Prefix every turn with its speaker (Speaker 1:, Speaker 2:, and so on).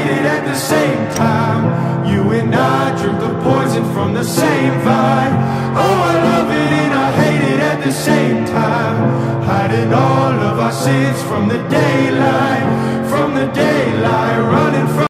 Speaker 1: hate it at the same time. You and I drink the poison from the same vine. Oh, I love it and I hate it at the same time. Hiding all of our sins from the daylight, running from